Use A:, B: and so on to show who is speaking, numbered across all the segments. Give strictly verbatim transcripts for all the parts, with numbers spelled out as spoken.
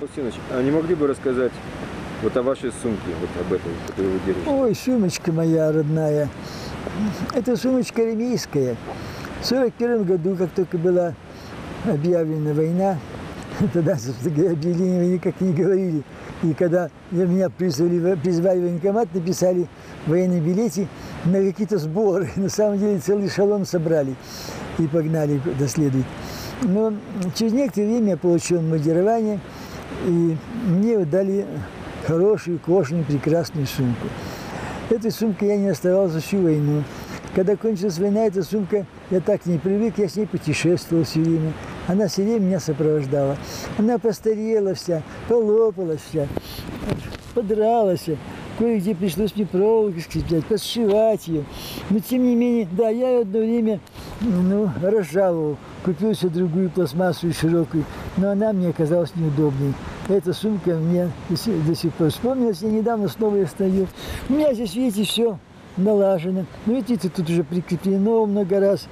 A: Фаустинович, а не могли бы рассказать вот о вашей сумке, вот об этой, которую вы держите?
B: Ой, сумочка моя родная. Это сумочка армейская. В сорок первом году, как только была объявлена война, тогда, собственно говоря, объявление войны как не говорили. И когда меня призвали, призвали в военкомат, написали в военной билете на какие-то сборы. На самом деле целый эшелон собрали и погнали куда следует. Но через некоторое время я получил командирование, и мне дали хорошую, кожаную, прекрасную сумку. Этой сумкой я не оставался всю войну. Когда кончилась война, эта сумка, я так не привык, я с ней путешествовал все время. Она все время меня сопровождала. Она постарела вся, полопалась вся, подралась. Кое-где пришлось мне проволоку скреплять, подшивать ее. Но тем не менее, да, я ее одно время ну, разжаловал. Купил себе другую пластмассовую широкую, но она мне оказалась неудобной. Эта сумка мне до сих пор вспомнилась. Я недавно снова ее стою. У меня здесь, видите, все налажено. Ну, видите, тут уже прикреплено много раз.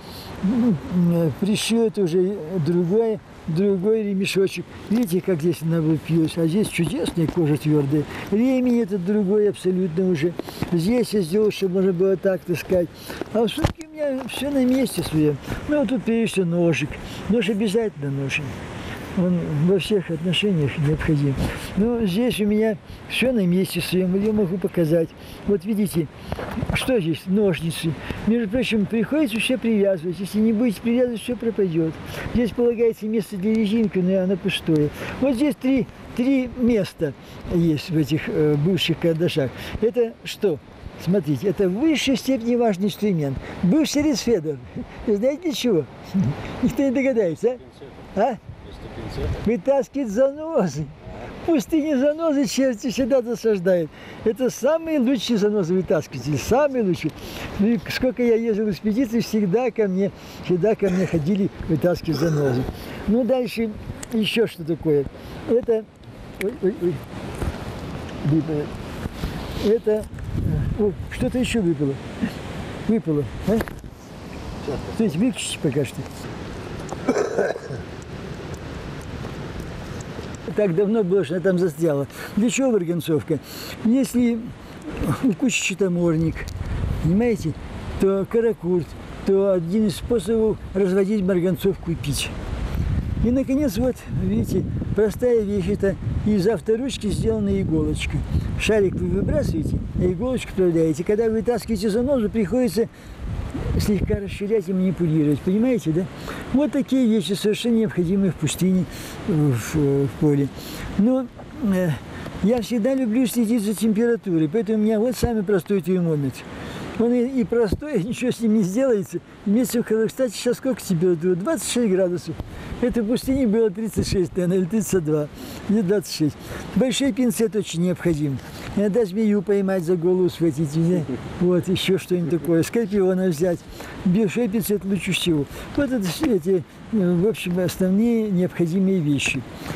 B: Пришьет уже другое, другой ремешочек. Видите, как здесь она облупилась. А здесь чудесная кожа твердая. Ремень этот другой абсолютно уже. Здесь я сделал, чтобы можно было так таскать. А в сумке у меня все на месте своем. Ну, вот тут прежде ножик. Нож обязательно нужен. Он во всех отношениях необходим. Но здесь у меня все на месте своем, я могу показать. Вот видите, что здесь? Ножницы. Между прочим, приходится все привязывать. Если не будете привязывать, все пропадет. Здесь полагается место для резинки, но оно пустое. Вот здесь три, три места есть в этих э, бывших карандашах. Это что? Смотрите, это в высшей степени важный инструмент. Бывший рисфедер. Знаете для чего? Никто не догадается, а? А? Вытаскивает занозы. В пустыне занозы черти всегда досаждают. Это самые лучшие занозы вытаскиватели, самые лучшие. Ну, сколько я ездил в экспедиции, всегда ко мне, всегда ко мне ходили вытаскивать занозы. Ну, дальше еще что такое. Это, ой, ой, ой, выпало. Это, что-то еще выпало. Выпало, а? Стойте, выключите пока что. Так давно было, что она там застряла. Для чего марганцовка? Если укусит таморник, понимаете, то каракурт, то один из способов разводить марганцовку и пить. И, наконец, вот, видите, простая вещь, это из авторучки сделана иголочка. Шарик вы выбрасываете, а иголочку вправляете. Когда вы вытаскиваете занозу, приходится слегка расширять и манипулировать, понимаете, да? Вот такие вещи совершенно необходимые в пустыне, в, в поле. Но э, я всегда люблю следить за температурой, поэтому у меня вот самый простой термометр. Он и, и простой, ничего с ним не сделается. Вместе, кстати, сейчас сколько температура? двадцать шесть градусов. Это в пустыне было тридцать шесть, наверное, или тридцать два, или двадцать шесть. Большой пинцет очень необходим. Иногда змею поймать, за голову схватить. Да? Вот, еще что-нибудь такое. Скорпиона взять. Большой пинцет лучше всего. Вот это эти, в общем, основные необходимые вещи.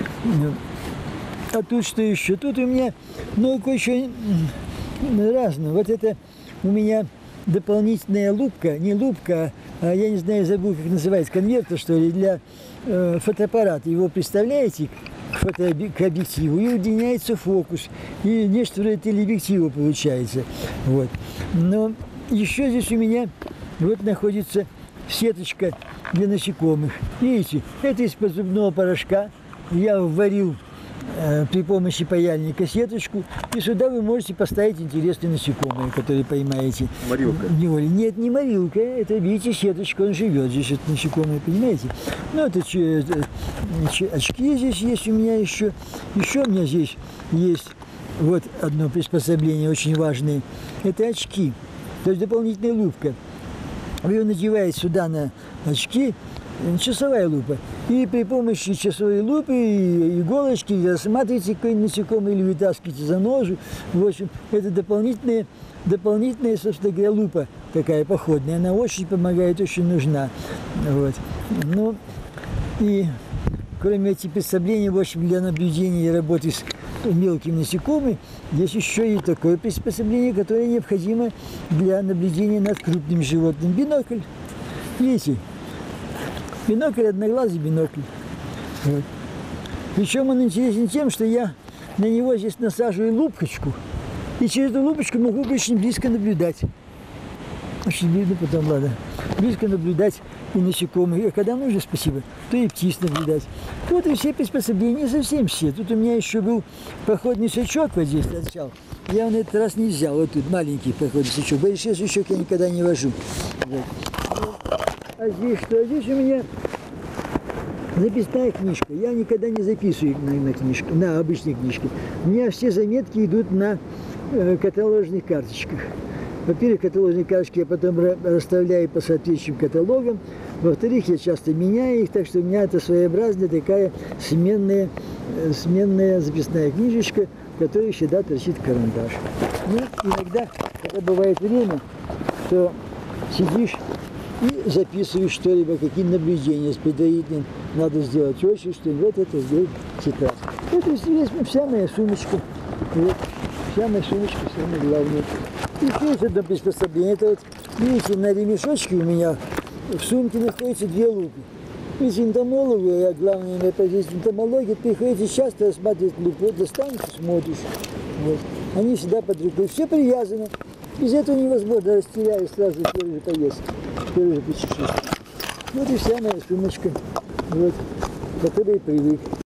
B: А тут что еще? Тут у меня, ну, кое-что разное. Вот это у меня дополнительная лупка, не лупка, а я не знаю, забыл, как называется, конвертер, что ли, для э, фотоаппарата. Его представляете к, фото, к объективу, и удлиняется фокус, и нечто вроде телеобъектива получается. Вот. Но еще здесь у меня вот находится сеточка для насекомых. Видите, это из-под зубного порошка. Я варил при помощи паяльника сеточку, и сюда вы можете поставить интересные насекомые, которые поймаете.
A: Морилка?
B: Нет, не морилка, это, видите, сеточка, он живет здесь, это насекомые, понимаете? Ну, это, это очки здесь есть у меня еще. Еще у меня здесь есть вот одно приспособление очень важное. Это очки, то есть дополнительная лупка. Вы ее надеваете сюда на очки, часовая лупа. И при помощи часовой лупы и иголочки рассматриваете какой-нибудь насекомый или вытаскиваете занозу. В общем, это дополнительная, дополнительная, собственно говоря, лупа такая походная. Она очень помогает, очень нужна. Вот. Ну, и кроме этих приспособлений, в общем, для наблюдения и работы с мелкими насекомыми, есть еще и такое приспособление, которое необходимо для наблюдения над крупным животным. Бинокль. Видите? Бинокль, одноглазый бинокль. Вот. Причем он интересен тем, что я на него здесь насаживаю лупочку, и через эту лупочку могу очень близко наблюдать. Очень видно потом, ладно. Близко наблюдать и насекомых, а когда нужно, спасибо, то и птиц наблюдать. Вот и все приспособления, совсем все. Тут у меня еще был походный сачок вот здесь торчал. Я на этот раз не взял, вот тут маленький походный сачок. Большой сачок я никогда не вожу. Вот. А здесь что? А здесь у меня записная книжка. Я никогда не записываю на, на книжку, на обычной книжке. У меня все заметки идут на э, каталожных карточках. Во-первых, каталожные карточки я потом расставляю по соответствующим каталогам. Во-вторых, я часто меняю их, так что у меня это своеобразная такая сменная, сменная записная книжечка, в которой всегда торчит карандаш. Ну, иногда, когда бывает время, то сидишь и записываешь что-либо, какие наблюдения с предварительным надо сделать очень, что вот это сделать тетрадь. Это здесь вся моя сумочка. Вот, вся моя сумочка, самое главное. И есть одно приспособление. Это вот, видите, на ремешочке у меня в сумке находятся две лупы. Ведь энтомологу, я главное на позиции энтомологии, приходится часто рассматривать лупу, достанешь и смотришь. Вот. Они всегда под рукой. Все привязано. Без этого невозможно, растеряю сразу первый же поездки, первый же путешествие. Вот и вся моя сумочка, вот, к которой привык.